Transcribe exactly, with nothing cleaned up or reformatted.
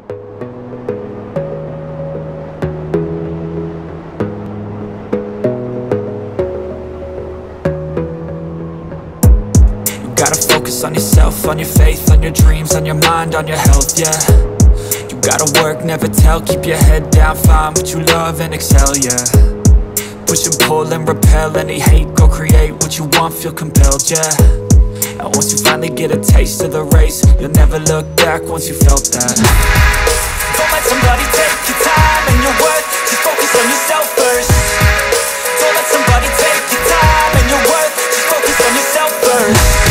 Gotta focus on yourself, on your faith, on your dreams, on your mind, on your health, yeah. You gotta work, never tell, keep your head down, find what you love and excel, yeah. Push and pull and repel any hate, go create what you want, feel compelled, yeah. And once you finally get a taste of the race, you'll never look back once you felt that. Don't let somebody take your time and your worth, just focus on yourself first. Don't let somebody take your time and your worth, just focus on yourself first.